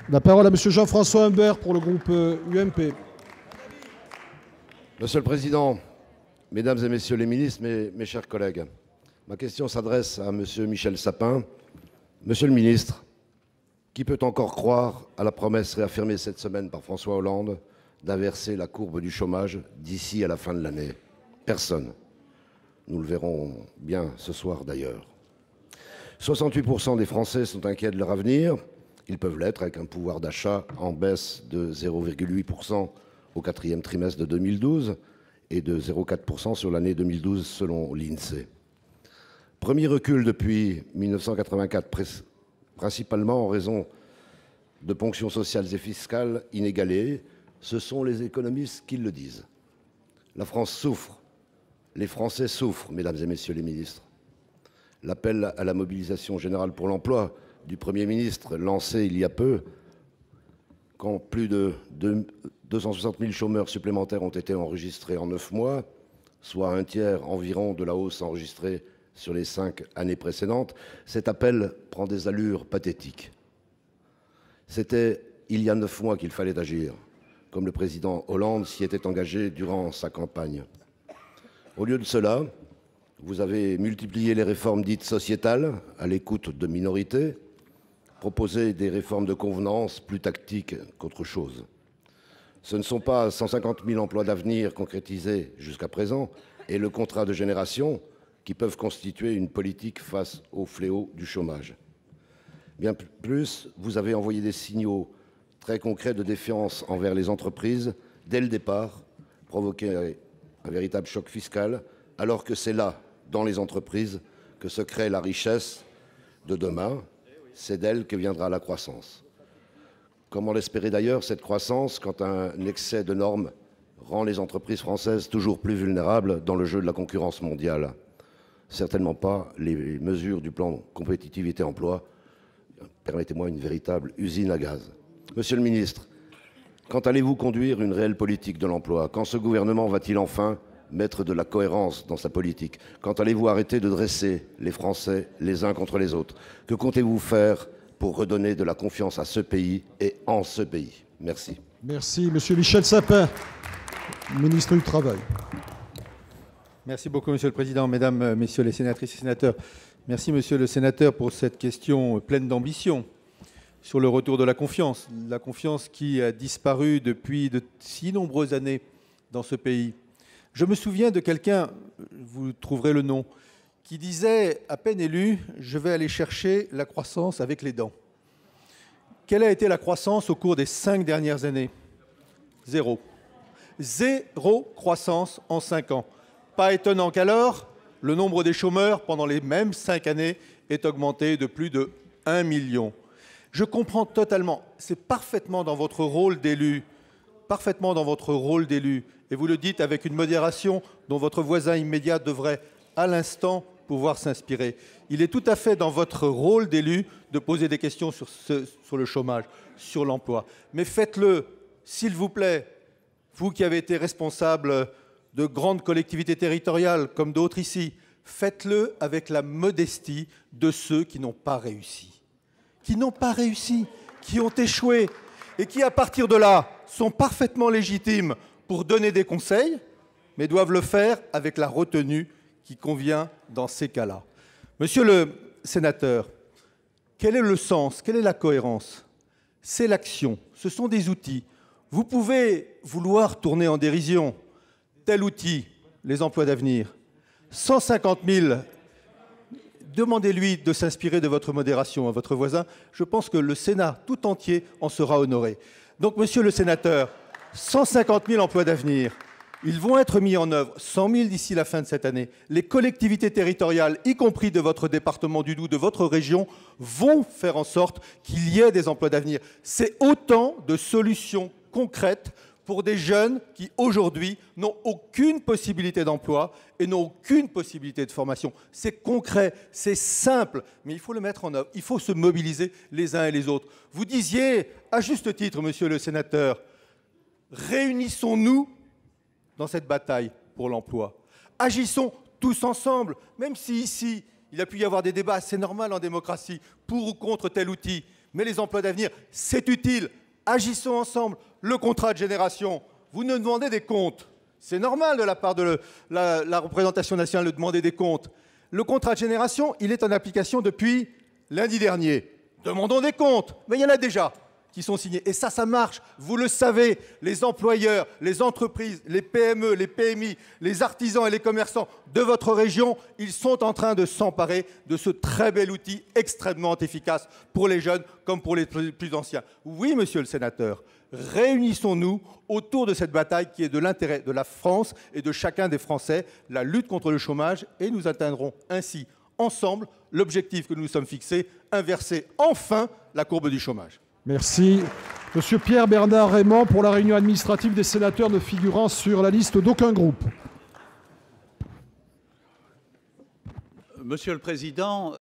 La parole à Monsieur Jean-François Humbert pour le groupe UMP. Monsieur le Président, Mesdames et Messieurs les ministres, mes chers collègues, ma question s'adresse à Monsieur Michel Sapin. Monsieur le ministre, qui peut encore croire à la promesse réaffirmée cette semaine par François Hollande d'inverser la courbe du chômage d'ici à la fin de l'année? Personne. Nous le verrons bien ce soir d'ailleurs. 68% des Français sont inquiets de leur avenir. Ils peuvent l'être avec un pouvoir d'achat en baisse de 0,8% au quatrième trimestre de 2012 et de 0,4% sur l'année 2012 selon l'INSEE. Premier recul depuis 1984, principalement en raison de ponctions sociales et fiscales inégalées. Ce sont les économistes qui le disent. La France souffre. Les Français souffrent, mesdames et messieurs les ministres. L'appel à la mobilisation générale pour l'emploi du Premier ministre, lancé il y a peu, quand plus de 260 000 chômeurs supplémentaires ont été enregistrés en 9 mois, soit un tiers environ de la hausse enregistrée sur les 5 années précédentes, cet appel prend des allures pathétiques. C'était il y a 9 mois qu'il fallait agir, comme le président Hollande s'y était engagé durant sa campagne. Au lieu de cela, vous avez multiplié les réformes dites sociétales, à l'écoute de minorités, proposé des réformes de convenance plus tactiques qu'autre chose. Ce ne sont pas 150 000 emplois d'avenir concrétisés jusqu'à présent et le contrat de génération qui peuvent constituer une politique face au fléau du chômage. Bien plus, vous avez envoyé des signaux très concrets de défiance envers les entreprises dès le départ, provoqué un véritable choc fiscal, alors que c'est là, dans les entreprises, que se crée la richesse de demain. C'est d'elle que viendra la croissance. Comment l'espérer d'ailleurs, cette croissance, quand un excès de normes rend les entreprises françaises toujours plus vulnérables dans le jeu de la concurrence mondiale? Certainement pas les mesures du plan compétitivité-emploi. Permettez-moi une véritable usine à gaz. Monsieur le ministre, quand allez-vous conduire une réelle politique de l'emploi? Quand ce gouvernement va-t-il enfin mettre de la cohérence dans sa politique? Quand allez-vous arrêter de dresser les Français les uns contre les autres? Que comptez-vous faire pour redonner de la confiance à ce pays et en ce pays? Merci. Merci. Monsieur Michel Sapin, ministre du Travail. Merci beaucoup, Monsieur le Président. Mesdames, Messieurs les sénatrices et sénateurs, merci, Monsieur le Sénateur, pour cette question pleine d'ambition sur le retour de la confiance qui a disparu depuis de si nombreuses années dans ce pays. Je me souviens de quelqu'un, vous trouverez le nom, qui disait, à peine élu, « Je vais aller chercher la croissance avec les dents ». Quelle a été la croissance au cours des 5 dernières années? Zéro. Zéro croissance en 5 ans. Pas étonnant qu'alors, le nombre des chômeurs pendant les mêmes 5 années ait augmenté de plus de 1 million. Je comprends totalement, c'est parfaitement dans votre rôle d'élu, et vous le dites avec une modération dont votre voisin immédiat devrait à l'instant pouvoir s'inspirer. Il est tout à fait dans votre rôle d'élu de poser des questions sur le chômage, sur l'emploi. Mais faites-le, s'il vous plaît, vous qui avez été responsable de grandes collectivités territoriales comme d'autres ici, faites-le avec la modestie de ceux qui n'ont pas réussi. Qui ont échoué et qui, à partir de là, sont parfaitement légitimes pour donner des conseils, mais doivent le faire avec la retenue qui convient dans ces cas-là. Monsieur le sénateur, quel est le sens, quelle est la cohérence? C'est l'action, ce sont des outils. Vous pouvez vouloir tourner en dérision tel outil, les emplois d'avenir. 150 000, demandez-lui de s'inspirer de votre modération à votre voisin. Je pense que le Sénat tout entier en sera honoré. Donc, monsieur le sénateur, 150 000 emplois d'avenir, ils vont être mis en œuvre, 100 000 d'ici la fin de cette année. Les collectivités territoriales, y compris de votre département du Doubs, de votre région, vont faire en sorte qu'il y ait des emplois d'avenir. C'est autant de solutions concrètes pour des jeunes qui, aujourd'hui, n'ont aucune possibilité d'emploi et n'ont aucune possibilité de formation. C'est concret, c'est simple, mais il faut le mettre en œuvre. Il faut se mobiliser les uns et les autres. Vous disiez, à juste titre, monsieur le sénateur, réunissons-nous dans cette bataille pour l'emploi. Agissons tous ensemble, même si ici, il a pu y avoir des débats, c'est normal en démocratie, pour ou contre tel outil. Mais les emplois d'avenir, c'est utile. Agissons ensemble. Le contrat de génération, vous nous demandez des comptes. C'est normal de la part de la représentation nationale de demander des comptes. Le contrat de génération, il est en application depuis lundi dernier. Demandons des comptes. Mais il y en a déjà qui sont signés. Et ça marche. Vous le savez, les employeurs, les entreprises, les PME, les PMI, les artisans et les commerçants de votre région, ils sont en train de s'emparer de ce très bel outil extrêmement efficace pour les jeunes comme pour les plus anciens. Oui, monsieur le sénateur, réunissons-nous autour de cette bataille qui est de l'intérêt de la France et de chacun des Français, la lutte contre le chômage, et nous atteindrons ainsi, ensemble, l'objectif que nous nous sommes fixés, inverser enfin la courbe du chômage. Merci. Monsieur Pierre-Bernard Raymond pour la réunion administrative des sénateurs ne figurant sur la liste d'aucun groupe. Monsieur le Président,